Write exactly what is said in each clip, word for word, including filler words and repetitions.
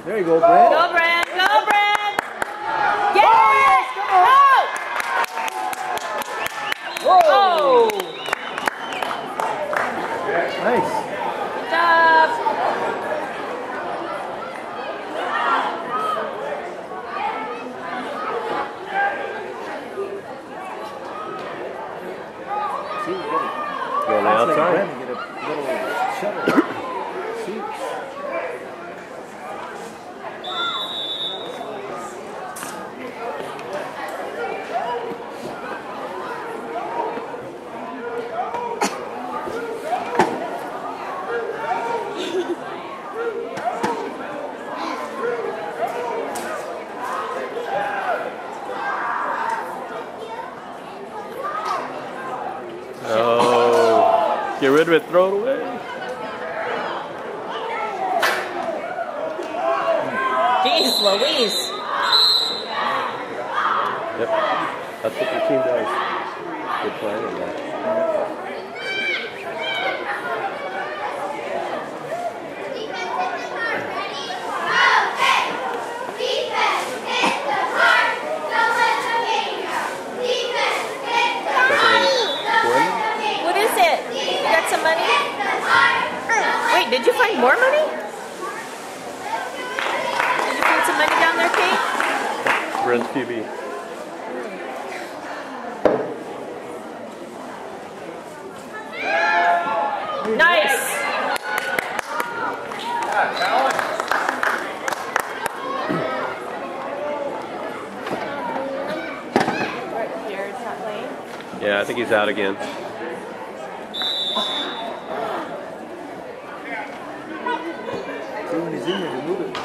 There you go, Brent. Go, Brent. Go, Brent. Get oh, it. Yes, go. Oh. Nice. Good job. Go on the outside. Get a little shuttle. See? Oh, get rid of it, throw it away. Jeez Louise. Yep, that's what your team does. Good plan on that. Wait, did you find more money? Did you find some money down there, Kate? Brent's Q B. Nice! Jared's not playing? Yeah, I think he's out again. When he's in there, remove it.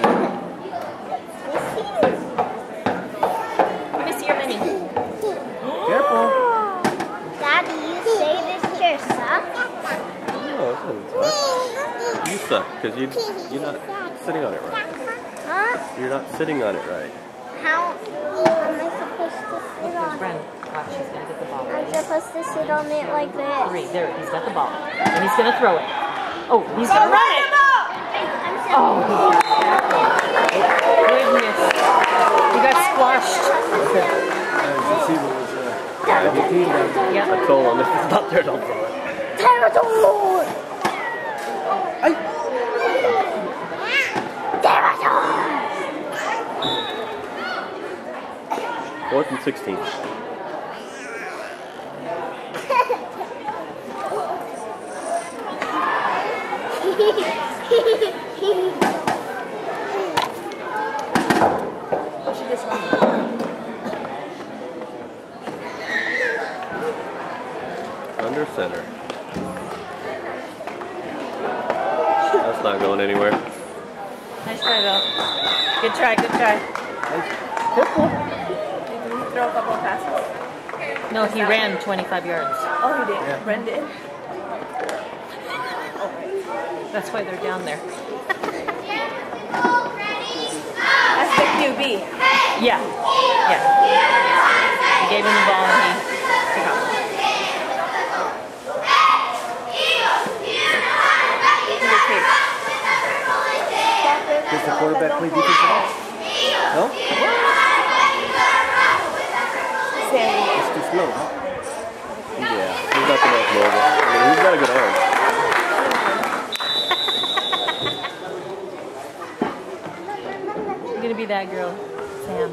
Let me see your mini. Careful. Daddy, you say this chair sucks? No, it doesn't suck. You suck, because you, you're not sitting on it right. Huh? You're not sitting on it right. How am I supposed to sit on it? Brent, watch, he's going to get the ball. I'm supposed to sit on it like this. Three, there, he's got the ball. And he's going to throw it. Oh, he's going to run it! Oh, goodness. You got squashed. Yeah. I told him if it's not there, don't throw it. Pterodon! Pterodon! Fourth and sixteen. Under center. That's not going anywhere. Nice try, Bill. Good try, good try. Nice. Did he throw a couple of passes? No, he ran twenty-five yards. Oh, he did. Yeah. Bren did. That's why they're down there. That's the Q B. Yeah. Yeah. He gave him the ball and he took off. Does the quarterback play defense at all? No? It's too slow, huh? Yeah, he's not the most mobile. I mean, he's got a good arm. You're going to be that girl, Sam.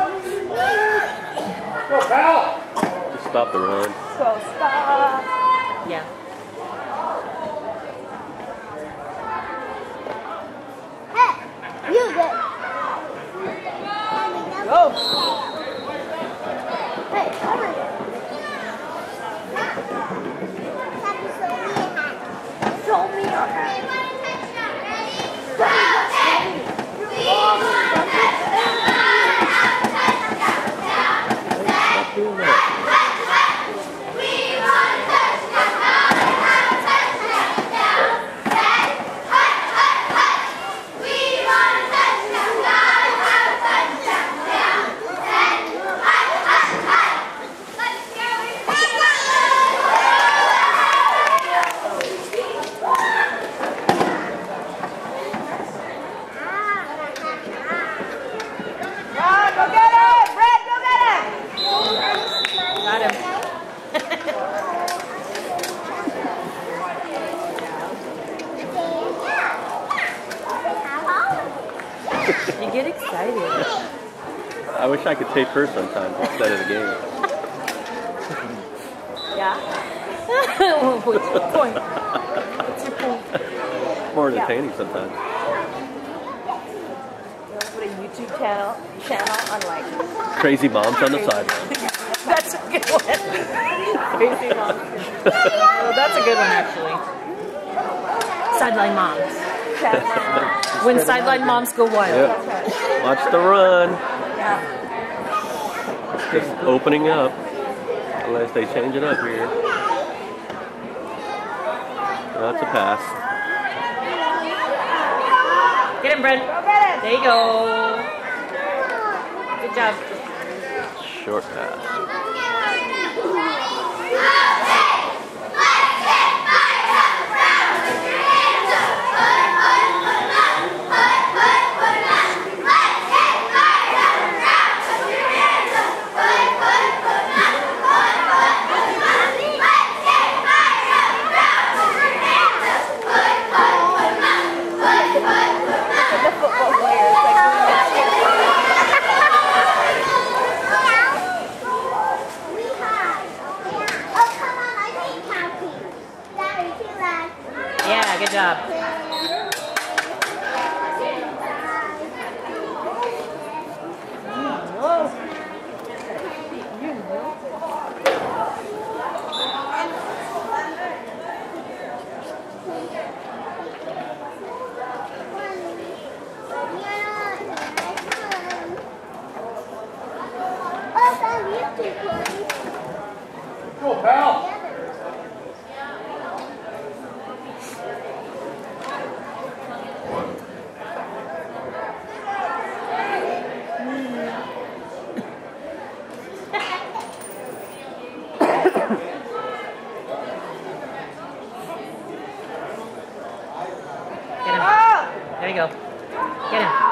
Just stop the run. So stop. Yeah. Hey, you get. Go. Hey, come here. Show me your hand. Stop doing that. You get excited. I wish I could tape her sometimes instead of the game. Yeah? What's your point? What's your point? More entertaining sometimes. Put a YouTube channel channel on like. Crazy moms on the sideline. That's a good one. Crazy mom. Well, that's a good one, actually. Sideline moms. When sideline moms go wild. Yep. Watch the run. Yeah. It's just opening up. Unless they change it up here. That's a pass. Get him, Brent. There you go. Good job. Short pass. The football players like doing that shit. Yeah, good job. Go, pal. Get him. There you go. Get him.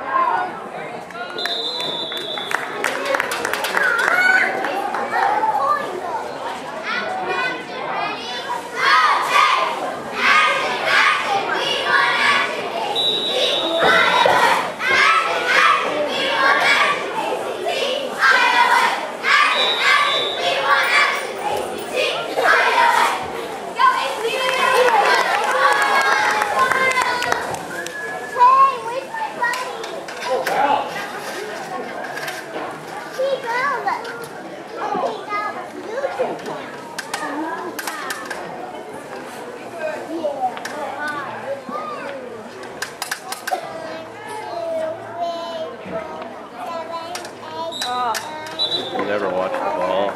I'll never watch the ball.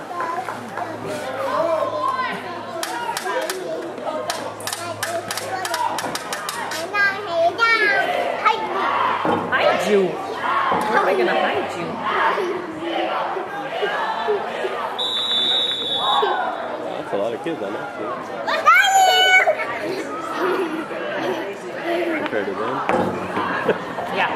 Hide you. Where am I gonna hide you? That's a lot of kids on that team. Compared to them. Yeah.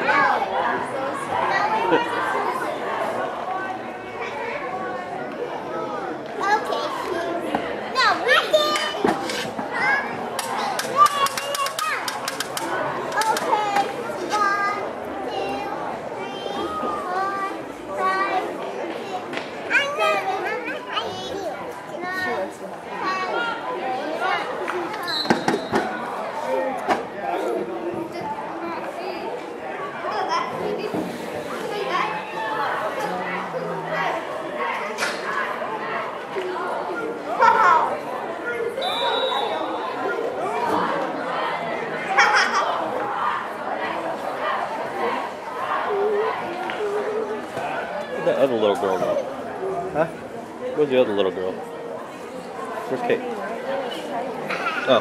Where'd that other little girl go? Huh? Where's the other little girl? Where's Kate? Oh.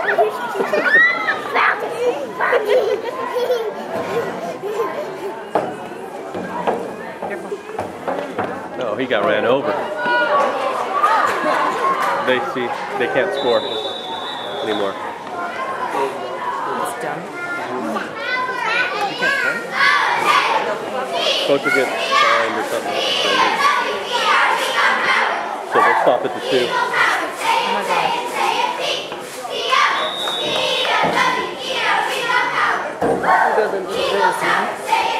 No, he got ran over. They see, they can't score anymore. It's done. Coach will get fined or something. So they'll stop at the two. Oh my god. We'll go to the little Liz, huh?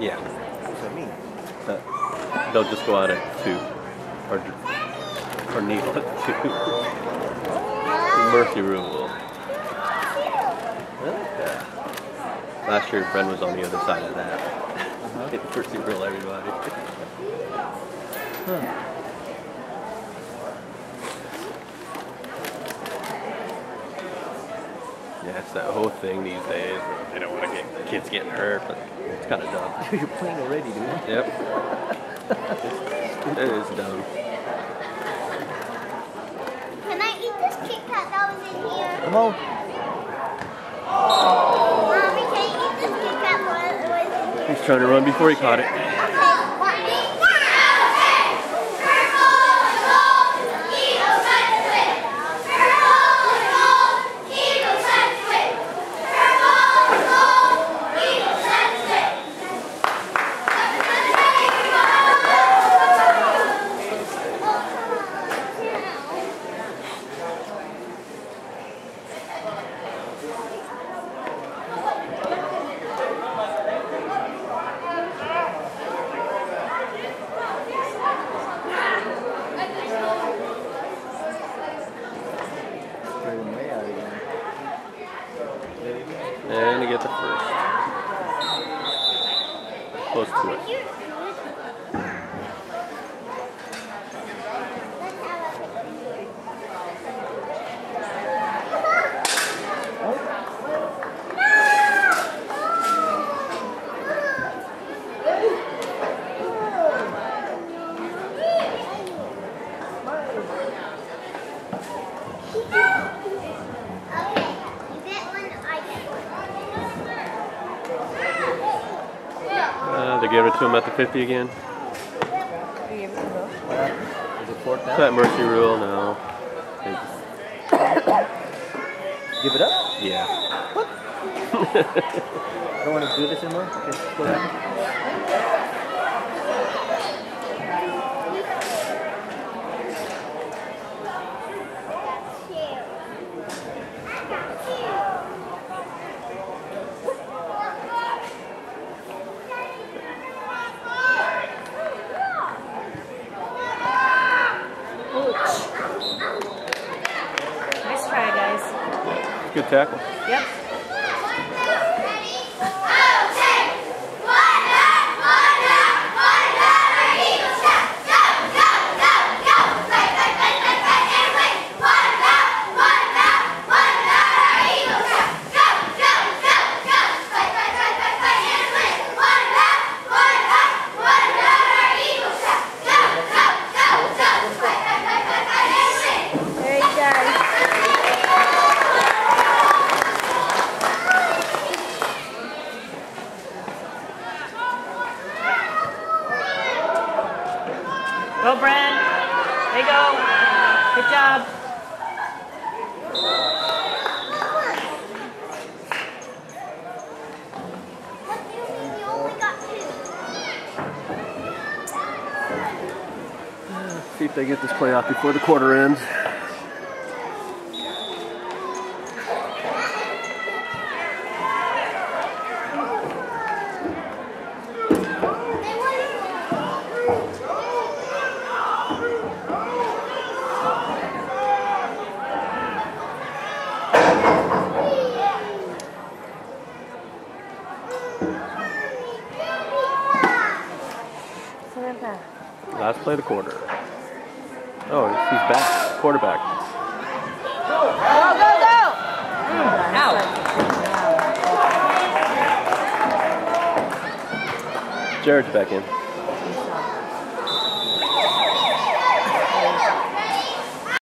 Yeah. That's what I mean. Uh, they'll just go out at two. Or, or kneel at two. Mercy rule. Yeah. Last year, Bren was on the other side of that. Uh-huh. Mercy rule everybody. Huh. Yeah, it's that whole thing these days. They don't want to get kids getting hurt, but it's kind of dumb. You're playing already, dude. Yep. It is dumb. Can I eat this Kit Kat that was in here? Come on. Mommy, can you eat this Kit Kat that was in here? He's trying to run before he caught it. And you get the first. Close to it. Uh, they gave it to him at the fifty again. You gave it to them? Is it fourth Is down? that mercy rule? No. It's- Give it up? yeah. I don't want to do this anymore. Okay, go back. Nice try, guys. Good tackle. Yep. There you guys. Go, Bren. There you go. Good job. What do you mean you only got two? See if they get this play off before the quarter ends. Samantha. Last play of the quarter. Oh, he's back. Quarterback. Go, go, go! Out. Jared's back in.